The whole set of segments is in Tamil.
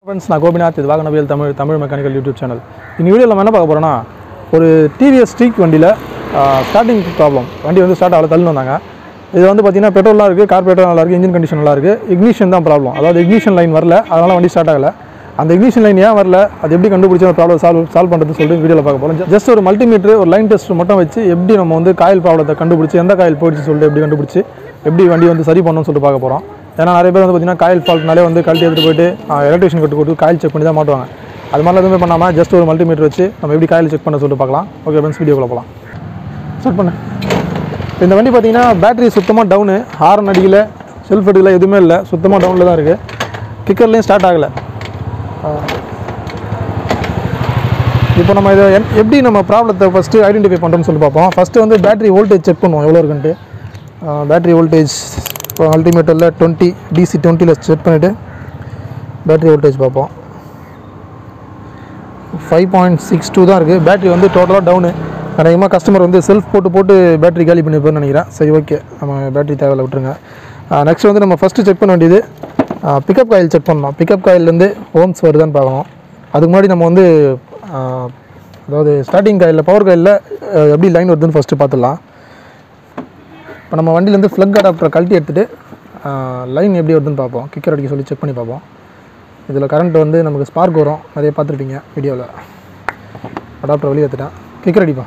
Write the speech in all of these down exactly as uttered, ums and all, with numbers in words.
Friends, நான் கோபிநாத் இது வாகனவியல் Tamil Tamil mechanical YouTube channel. இந்த வீடியோவில் நம்ம என்ன பார்க்க போகிறோம்னா, ஒரு டிவிஎஸ் ஸ்ட்ரீக் வண்டியில் ஸ்டார்டிங் ப்ராப்ளம். வண்டி வந்து ஸ்டார்ட் ஆகல, தள்ளி வந்தாங்க. இது வந்து பார்த்தீங்கன்னா பெட்ரோலாக இருக்குது, கார்பரேட்டர் நல்லா இருக்குது, இன்ஜின் கண்டிஷன் நல்லா இருக்குது. இக்னிஷன் தான் ப்ராப்ளம். அதாவது இக்னிஷன் லைன் வரல, அதனால் வண்டி ஸ்டார்ட் ஆகலை. அந்த இக்னிஷன் லைன் ஏன் வரல, அது எப்படி கண்டுபிடிச்சி அந்த ப்ராப்ளம் சால்வ் சால்வ் பண்ணுறது சொல்லிட்டு வீடியோவில் பார்க்க போகிறோம். ஜஸ்ட் ஒரு மல்டிமீட்டர் ஒரு லைன் டெஸ்ட் மட்டும் வச்சு எப்படி நம்ம வந்து காயில் ப்ராப்ளத்தை கண்டுபிடிச்சி எந்த காயில் போயிடுச்சு சொல்லிட்டு எப்படி கண்டுபிடிச்சி எப்படி வண்டி வந்து சரி பண்ணணும்னு சொல்லிட்டு பார்க்க போகிறோம். ஏன்னா நிறைய பேர் வந்து பார்த்தீங்கன்னா காயில் ஃபால்ட்னாலே வந்து கழட்டி எடுத்துகிட்டு போயிட்டு எலக்ட்ரிஷியன் கட்டு கொடுத்து காயில் செக் பண்ணி தான் மாட்டுவாங்க. அது மாதிரிலாம் எதுவுமே பண்ணாமல் ஜஸ்ட் ஒரு மல்டிமீட்டர் வச்சு நம்ம எப்படி காயில் செக் பண்ண சொல்லிட்டு பார்க்கலாம். ஓகே ஃப்ரெண்ட்ஸ், வீடியோக்குள்ள போகலாம். ஸ்டார்ட் பண்ணு. இந்த வண்டி பார்த்தீங்கன்னா பேட்டரி சுத்தமாக டவுனு, ஹார்ன் அடிக்கல, செல்ஃப் எடுக்கல, எதுவுமே இல்லை, சுத்தமாக டவுனில் தான் இருக்குது. கிக்கர்லேயும் ஸ்டார்ட் ஆகலை. இப்போ நம்ம இதை எப்படி நம்ம ப்ராப்ளத்தை ஃபஸ்ட்டு ஐடென்டிஃபை பண்ணுறோம்னு சொல்லி பார்ப்போம். ஃபஸ்ட்டு வந்து பேட்டரி வோல்டேஜ் செக் பண்ணுவோம் எவ்வளோ இருக்குன்ட்டு. பேட்டரி வோல்டேஜ் இப்போ அல்டிமேட்டரில் டுவெண்ட்டி டிசி டுவெண்ட்டியில் செட் பண்ணிவிட்டு பேட்டரி வோல்டேஜ் பார்ப்போம். ஃபைவ் பாயிண்ட் சிக்ஸ் டூ தான் இருக்குது. பேட்டரி வந்து டோட்டலாக டவுனு. அதிகமாக கஸ்டமர் வந்து செல்ஃப் போட்டு போட்டு பேட்டரி காலி பண்ணியிருப்பேன்னு நினைக்கிறேன். சரி, ஓகே, நம்ம பேட்டரி தேவையில்லை, விட்டுருங்க. நெக்ஸ்ட் வந்து நம்ம ஃபஸ்ட்டு செக் பண்ண வேண்டியது பிக்கப் காயில் செக் பண்ணணும். பிக்கப் காயிலேருந்து ஓம்ஸ் வருதான்னு பார்க்கணும். அதுக்கு முன்னாடி நம்ம வந்து அதாவது ஸ்டார்டிங் காயில் பவர் காயிலில் எப்படி லைன் வருதுன்னு ஃபஸ்ட்டு பார்த்துடலாம். இப்போ நம்ம வண்டியிலேருந்து ஃப்ளக் அடாப்டரை கழட்டி எடுத்துகிட்டு லைன் எப்படி வருதுன்னு பார்ப்போம். கிக்கர் அடிக்க சொல்லி செக் பண்ணி பார்ப்போம். இதில் கரண்ட் வந்து நமக்கு ஸ்பார்க் வரும், நிறைய பார்த்துருப்பீங்க வீடியோவில். அடாப்டரை வெளியே எடுத்துட்டேன், கிக்கர் அடிப்போம்.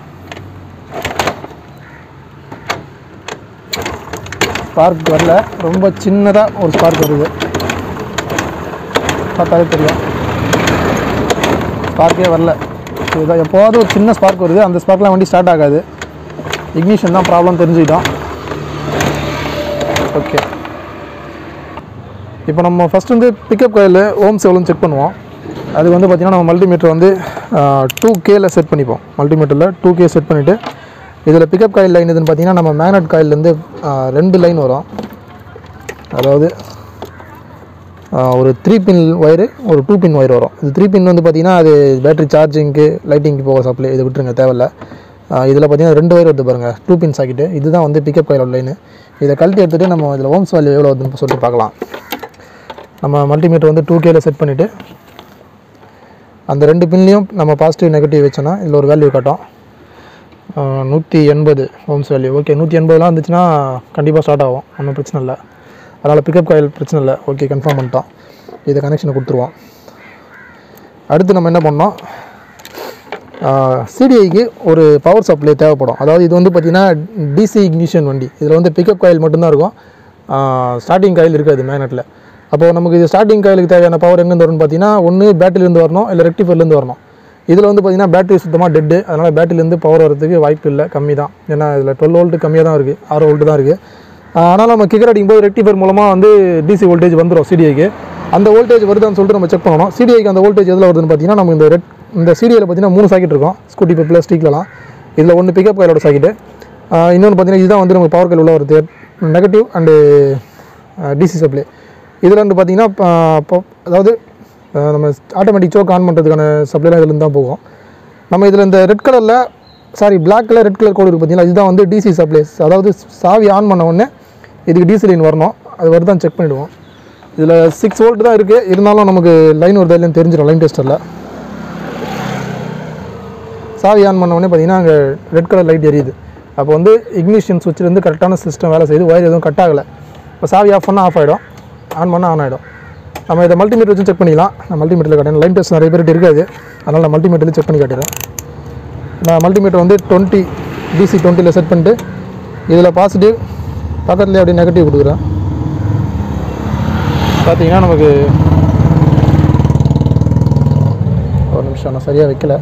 ஸ்பார்க் வரல, ரொம்ப சின்னதாக ஒரு ஸ்பார்க் வருது, பார்த்தாலே தெரியும். ஸ்பார்க்கே வரல. இதுதான் எப்போவாவது ஒரு சின்ன ஸ்பார்க் வருது, அந்த ஸ்பார்க்லாம் வண்டி ஸ்டார்ட் ஆகாது. இக்னிஷன் தான் ப்ராப்ளம் தெரிஞ்சுக்கிட்டோம். ஓகே, இப்போ நம்ம ஃபஸ்ட் வந்து பிக்கப் காயில் ஓம்ஸ் எவ்வளோன்னு செக் பண்ணுவோம். அது வந்து பார்த்திங்கன்னா நம்ம மல்டிமீட்டர் வந்து டூ கேல செட் பண்ணிப்போம். மல்டிமீட்டரில் டூ கே செட் பண்ணிவிட்டு இதில் பிக்கப் காயில் லைன் எதுன்னு பார்த்திங்கன்னா நம்ம மேக்னட் காயிலேருந்து ரெண்டு லைன் வரும். அதாவது ஒரு த்ரீ பின் ஒயரு, ஒரு டூ பின் ஒயர் வரும். இது த்ரீ பின் வந்து பார்த்திங்கன்னா அது பேட்டரி சார்ஜிங்க்கு லைட்டிங்க்கு போக சப்ளை, இது விட்டுருங்க, தேவையில்லை. இதில் பார்த்திங்கன்னா ரெண்டு ஒயர் வருது பாருங்கள், டூ பின் சாக்கிட்டு. இதுதான் வந்து பிக்கப் காயிலோட லைனு. இதை கழட்டி எடுத்துகிட்டு நம்ம இதில் ஓம்ஸ் வேல்யூ எவ்வளோ வருதுன்னு சொல்லிட்டு பார்க்கலாம். நம்ம மல்டிமீட்டர் வந்து டூ கேல செட் பண்ணிவிட்டு அந்த ரெண்டு பின்லேயும் நம்ம பாசிட்டிவ் நெகட்டிவ் வச்சோன்னா இதில் ஒரு வேல்யூ காட்டும். நூற்றி எண்பது ஓம்ஸ் வேல்யூ. ஓகே, நூற்றி எண்பதுலாம் இருந்துச்சுன்னா கண்டிப்பாக ஸ்டார்ட் ஆகும், ஒன்றும் பிரச்சனை இல்லை. அதனால் பிக்கப் காயில் பிரச்சனை இல்லை. ஓகே, கன்ஃபார்ம் பண்ணிட்டோம். இதை கனெக்ஷனை கொடுத்துருவோம். அடுத்து நம்ம என்ன பண்ணோம், சிடிஐக்கு ஒரு பவர் சப்ளை தேவைப்படும். அதாவது இது வந்து பார்த்திங்கன்னா டிசி இக்னிஷன் வண்டி. இதில் வந்து பிக்கப் காயில் மட்டும்தான் இருக்கும், ஸ்டார்டிங் காயில் இருக்காது மேக்னெட்டில். அப்போது நமக்கு இது ஸ்டார்டிங் காயிலுக்கு தேவையான பவர் எங்கேருந்து வரும்னு பார்த்தீங்கன்னா ஒன்று பேட்டரியிலேருந்து வரணும், இல்லை ரெக்டிஃபர்லேருந்து வரணும். இதில் வந்து பார்த்திங்கன்னா பேட்டரி சுத்தமாக டெட்டு, அதனால் பேட்டரியிலேருந்து பவர் வரதுக்கு வாய்ப்பு இல்லை, கம்மி தான். ஏன்னா இதில் டுவெல் வோல்ட்டு கம்மியாக தான் இருக்குது, ஆறு வோல்ட்டு தான் இருக்குது. ஆனால் நம்ம கிக்கர் அடிக்கும்போது ரெக்டிஃபர் மூலமாக வந்து டிசி வோல்டேஜ் வந்துடும் சிடிஐக்கு. அந்த வோல்டேஜ் வருதான்னு சொல்லிட்டு நம்ம செக் பண்ணணும். சிடிஐக்கு அந்த வோல்டேஜ் எதில் வருதுன்னு பார்த்தீங்கன்னா நம்ம இந்த ரெட் இந்த சிடிஐயில் பார்த்தீங்கன்னா மூணு சாக்கெட் இருக்கும், ஸ்கூட்டி இப்போ பிளாஸ்டிக்லாம். இதில் ஒன்று பிக்கப் காயிலோட சாக்கெட்டு, இன்னொன்று பார்த்தீங்கன்னா இதுதான் வந்து நம்ம பவர் காயில் உள்ள வருது, நெகட்டிவ் அண்டு டிசி சப்ளை. இதில் வந்து பார்த்திங்கன்னா அதாவது நம்ம ஆட்டோமேட்டிக் சோக் ஆன் பண்ணுறதுக்கான சப்ளைலாம் இதுலேருந்து தான் போகும். நம்ம இதில் இந்த ரெட் கலரில் sorry black colour red colour கோடு இருக்குது பார்த்தீங்கன்னா, இதுதான் வந்து டிசி சப்ளைஸ். அதாவது சாவி ஆன் பண்ண உடனே இதுக்கு டிசி லைன் வரணும், அது வருதான் செக் பண்ணிவிடுவோம். இதில் சிக்ஸ் வோல்ட் தான் இருக்குது, இருந்தாலும் நமக்கு லைன் வருதா இல்லைன்னு தெரிஞ்சிடும் லைன் டெஸ்டரில். சாவி ஆன் பண்ண உடனே பார்த்திங்கன்னா அங்கே ரெட் கலர் லைட் எரியுது. அப்போ வந்து இக்னிஷன் சுவிட்சிலேருந்து கரெக்டான சிஸ்டம் வேலை செய்யுது, ஒயர் எதுவும் கட் ஆகலை. இப்போ சாவி ஆஃப் பண்ணால் ஆஃப் ஆகிடும், ஆன் பண்ணால் ஆன் ஆகிடும். நம்ம இதை மல்டிமீட்டர் வச்சு செக் பண்ணிக்கலாம். நான் மல்டிமீட்டரில் காட்டுறேன், லைன் டெஸ்ட் நிறைய பேர்கிட்ட இருக்காது, அதனால் நான் மல்டிமீட்டரில் செக் பண்ணி காட்டுறேன். நான் மல்டிமீட்டர் வந்து டுவெண்ட்டி டிசி டுவெண்ட்டியில் செட் பண்ணிட்டு இதில் பாசிட்டிவ் பக்கத்துலேயே அப்படியே நெகட்டிவ் கொடுக்குறேன். பார்த்தீங்கன்னா நமக்கு ஒரு நிமிஷம், நான் சரியாக வைக்கல,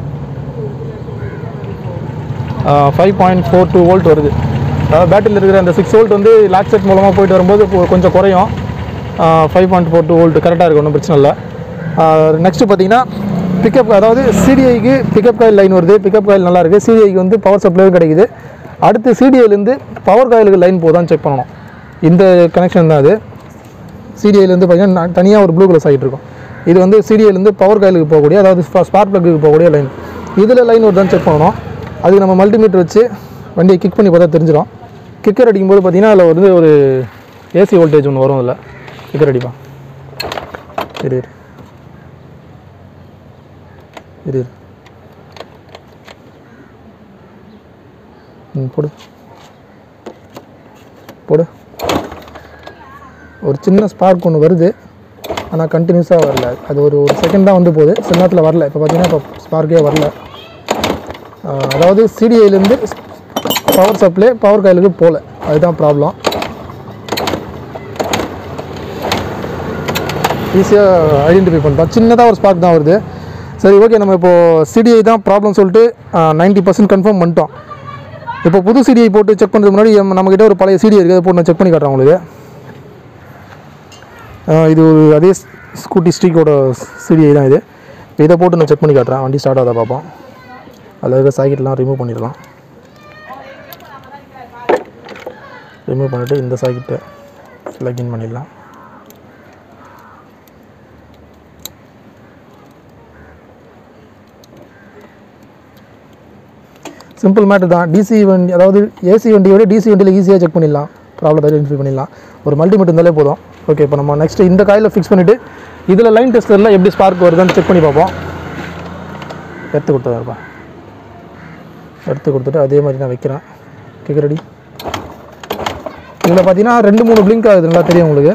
five point four two volt வருது. அதாவது பேட்டரியில் இருக்கிற அந்த சிக்ஸ் வோல்ட் வந்து லாக் செட் மூலமாக போயிட்டு வரும்போது கொஞ்சம் குறையும். Five point four two volt கரெக்டாக இருக்குது, ஒன்றும் பிரச்சனை இல்லை. நெக்ஸ்ட்டு பார்த்தீங்கன்னா பிக்கப், அதாவது சிடிஐக்கு பிக்கப் காயில் லைன் வருது, பிக்கப் காயில் நல்லா இருக்குது. சிடிஐக்கு வந்து பவர் சப்ளைவும் கிடைக்குது. அடுத்து சிடிஐலேருந்து பவர் காயிலுக்கு லைன் போதான்னு செக் பண்ணணும். இந்த கனெக்ஷன் தான் அது. சிடிஐலேருந்து பார்த்தீங்கன்னா தனியாக ஒரு ப்ளூ கலர் சாக்கெட் இருக்கும். இது வந்து சிடிஐலேருந்து பவர் காயிலுக்கு போகக்கூடிய, அதாவது ஸ்பார்க் ப்ளக்குக்கு போகக்கூடிய லைன். இதில் லைன் வருதான்னு செக் பண்ணணும். அதுக்கு நம்ம மல்டிமீட்டர் வச்சு வண்டியை கிக் பண்ணி பார்த்தா தெரிஞ்சிடும். கிக்கர் அடிக்கும்போது பார்த்திங்கன்னா அதில் வந்து ஒரு ஏசி வோல்டேஜ் ஒன்று வரும். அதில் கிக்கர் அடிப்பான். சரி, இரு ம் போடு போடு ஒரு சின்ன ஸ்பார்க் ஒன்று வருது, ஆனால் கண்டினியூஸாக வரல. அது ஒரு ஒரு செகண்ட் தான் வந்து போகுது, சில நேரத்தில் வரல. இப்போ பார்த்தீங்கன்னா இப்போ ஸ்பார்க்கே வரல. அதாவது சிடிஐலேருந்து பவர் சப்ளை பவர் காயிலுக்கு போகல, அதுதான் ப்ராப்ளம். ஈஸியாக ஐடென்டிஃபை பண்ணிட்டோம். சின்னதாக ஒரு ஸ்பார்க் தான் வருது. சரி ஓகே, நம்ம இப்போது சிடிஐ தான் ப்ராப்ளம் சொல்லிட்டு நைன்ட்டி பர்சன்ட் கன்ஃபார்ம் பண்ணிட்டோம். இப்போ புது சிடிஐ போட்டு செக் பண்ணுறதுக்கு முன்னாடி நம்மக்கிட்ட ஒரு பழைய சிடிஐ இருக்குது, அதை போட்டு நான் செக் பண்ணி காட்டுறேன் உங்களுக்கு. இது ஒரு அதே ஸ்கூட்டி ஸ்ட்ரீக்கோட சிடிஐ தான் இது. இப்போ இதை போட்டு நான் செக் பண்ணி காட்டுறேன், வண்டி ஸ்டார்ட் ஆகாத பார்ப்போம். அதில் இருக்க சாக்கெட்லாம் ரிமூவ் பண்ணிடலாம். ரிமூவ் பண்ணிவிட்டு இந்த சாக்கெட்டை ப்ளக்இன் பண்ணிடலாம். சிம்பிள் மேட்டர் தான். டிசி வண்டி அதாவது ஏசி வண்டியோட டிசி வண்டியில் ஈஸியாக செக் பண்ணிடலாம், ப்ராப்ளத்தை ஐடென்டிஃபை பண்ணிடலாம். ஒரு மல்டிமீட்டர் இருந்தாலே போதும். ஓகே, இப்போ நம்ம நெக்ஸ்ட்டு இந்த காயில் ஃபிக்ஸ் பண்ணிவிட்டு இதில் லைன் டெஸ்டரில் எப்படி ஸ்பார்க் வருதுன்னு செக் பண்ணி பார்ப்போம். எடுத்து கொடுத்ததாப்பா, எடுத்து கொடுத்துட்டு அதே மாதிரி நான் வைக்கிறேன். கேட்க ரெடி. இதில் பார்த்தீங்கன்னா ரெண்டு மூணு பிளிங்க் ஆகுது, நல்லா தெரியும் உங்களுக்கு.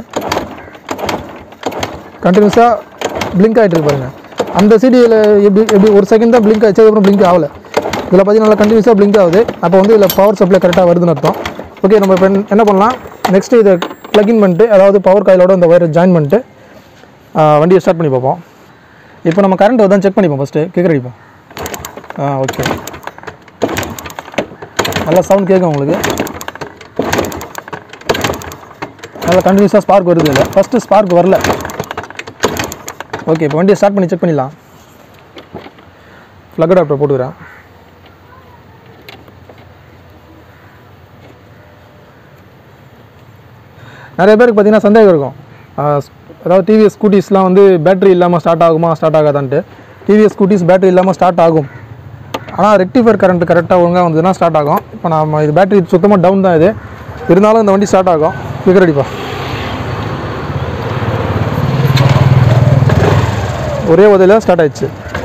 கண்டினியூஸாக பிளிங்க் ஆகிட்டு இருக்கு பாருங்கள். அந்த சிடியில் எப்படி எப்படி ஒரு செகண்ட் தான் பிளிங்க் ஆகிடுச்சு, அதுக்கப்புறம் பிளிங்க் ஆகலை. இதில் பார்த்தீங்கன்னா நல்லா கண்டினியூஸாக பிளிங்க் ஆகுது. அப்போ வந்து இதில் பவர் சப்ளை கரெக்டாக வருதுன்னு அர்த்தம். ஓகே, நம்ம இப்போ என்ன பண்ணலாம், நெக்ஸ்ட்டு இதை ப்ளக்இன் பண்ணிட்டு அதாவது பவர் காயிலோட இந்த ஒயரை ஜாயின் பண்ணிட்டு வண்டியை ஸ்டார்ட் பண்ணி பார்ப்போம். இப்போ நம்ம கரண்ட் வருதான் செக் பண்ணிப்போம். ஃபஸ்ட்டு கேட்க அடிப்போம். ஆ ஓகே, நல்லா சவுண்ட் கேட்கும் உங்களுக்கு. நல்லா கண்டினியூஸாக ஸ்பார்க் வருது. இல்லை ஃபஸ்ட்டு ஸ்பார்க் வரல. ஓகே, இப்போ வண்டியை ஸ்டார்ட் பண்ணி செக் பண்ணிடலாம். ஃப்ளக் அடாப்டர் போட்டுக்கிறேன். நிறைய பேருக்கு பார்த்தீங்கன்னா சந்தேகம் இருக்கும், அதாவது டிவிஎஸ் ஸ்கூட்டிஸ்லாம் வந்து பேட்டரி இல்லாமல் ஸ்டார்ட் ஆகுமா ஸ்டார்ட் ஆகாதான்ட்டு. டிவிஎஸ் ஸ்கூட்டிஸ் பேட்டரி இல்லாமல் ஸ்டார்ட் ஆகும், ஆனால் ரெக்டிஃபையர் கரண்ட் கரெக்டாக ஒழுங்காக வந்ததுன்னா ஸ்டார்ட் ஆகும். இப்போ நம்ம இது பேட்டரி சுத்தமாக டவுன் தான், இது இருந்தாலும் இந்த வண்டி ஸ்டார்ட் ஆகும். ஸ்பீக்கர் அடிப்பா. ஒரே உதவியில் ஸ்டார்ட் ஆயிடுச்சு.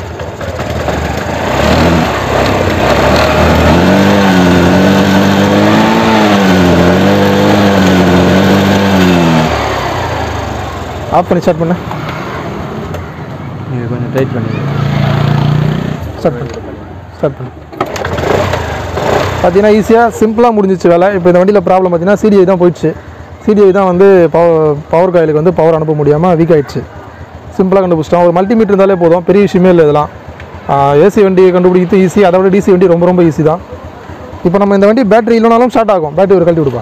ஆஃப் பண்ணி ஸ்டார்ட் பண்ணு. நீங்கள் கொஞ்சம் டைட் பண்ணி ஸ்டார்ட் பண்ணு ஸ்டார்ட் பண்ணு பார்த்தீங்கன்னா ஈஸியாக சிம்பிளாக முடிஞ்சிச்சு வேலை. இப்போ இந்த வண்டியில் ப்ராப்ளம் பார்த்தீங்கன்னா சிடிஐ தான் போயிடுச்சு. சிடிஐ தான் வந்து பவர் பவர் காயிலுக்கு வந்து பவர் அனுப்ப முடியாமல் வீக் ஆகிடுச்சு. சிம்பிளாக கண்டுபிடிச்சிட்டோம். ஒரு மல்டிமீட்டர் இருந்தாலே போதும், பெரிய விஷயமே இல்லை இதெல்லாம். ஏசி வண்டியை கண்டுபிடிக்கிறது ஈஸி, அதை விட டிசி வண்டி ரொம்ப ரொம்ப ஈஸி தான். இப்போ நம்ம இந்த வண்டி பேட்டரி இல்லைனாலும் ஸ்டார்ட் ஆகும். பேட்டரி ஒரு கழட்டி விடுப்பா.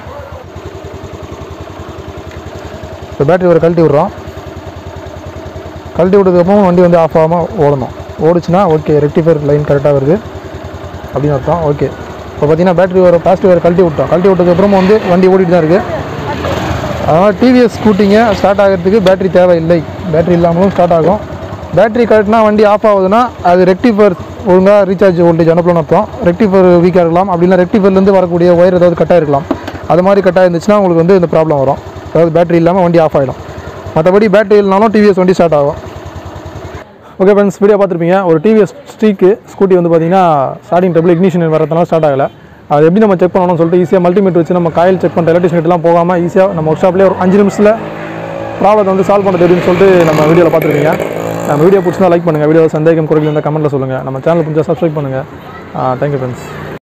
இப்போ பேட்டரி ஒரு கழட்டி விட்றோம். கழட்டி விட்டதுக்கப்புறம் வண்டி வந்து ஆஃப் ஆகாமல் ஓடணும். ஓடிச்சுன்னா ஓகே, ரெக்டிஃபையர் லைன் கரெக்டாக வருது அப்படின்னு அர்த்தம். ஓகே, இப்போ பார்த்தீங்கன்னா பேட்டரி ஒரு பாசிட்டிவ் வேறு கழட்டி விட்டோம். கழட்டி விட்டதுக்கப்புறமா வந்து வண்டி ஓடிட்டு தான் இருக்குது. அதனால் டிவிஎஸ் ஸ்கூட்டிங்க ஸ்டார்ட் ஆகிறதுக்கு பேட்டரி தேவையில்லை, பேட்டரி இல்லாமலும் ஸ்டார்ட் ஆகும். பேட்டரி கரெக்ட்னா வண்டி ஆஃப் ஆகுதுன்னா அது ரெக்டிஃபையர் ஒழுங்காக ரீசார்ஜ் வோல்டேஜ் அனுப்பலாம்னு அர்த்தம். ரெக்டிஃபையர் வீக்காக இருக்கலாம், அப்படின்னா ரெக்டிஃபையர்லேருந்து வரக்கூடிய ஒயர் ஏதாவது கட்டாக இருக்கலாம். அது மாதிரி கட்டாக இருந்துச்சுன்னா உங்களுக்கு வந்து இந்த ப்ராப்ளம் வரும். அதாவது பேட்டரி இல்லாமல் வண்டி ஆஃப் ஆகிடும். மற்றபடி பேட்டரி இல்லைனாலும் டிவிஎஸ் வண்டி ஸ்டார்ட் ஆகும். ஓகே ஃப்ரெண்ட்ஸ், வீடியோ பார்த்துருப்பீங்க. ஒரு டிவிஎஸ் ஸ்ட்ரீக்கு ஸ்கூட்டி வந்து பார்த்தீங்கன்னா ஸ்டார்டிங் ட்ரபிள் இக்னிஷன் வரதுனால ஸ்டார்ட் ஆகலை. அது எப்படி நம்ம செக் பண்ணணும்னு சொல்லிட்டு ஈஸியாக மல்டிமீட்டர் வச்சு நம்ம காயில் செக் பண்ணுற எலக்ட்ரிஷியன்லாம் போகாமல் ஈஸியாக நம்ம ஒர்க் ஷாப்லேயே ஒரு அஞ்சு நிமிஷத்தில் ப்ராப்ளத்தை வந்து சால்வ் பண்ணுறது எப்படின்னு சொல்லிட்டு நம்ம வீடியோவில் பார்த்துருக்கீங்க. நம்ம வீடியோ பிடிச்சினா லைக் பண்ணுங்கள். வீடியோ சந்தேகம் குறைகள் இருந்தால் கமெண்ட்டில் சொல்லுங்கள். நம்ம சேனல் பிடிச்சா சப்ஸ்கிரைப் பண்ணுங்கள். Thank you friends.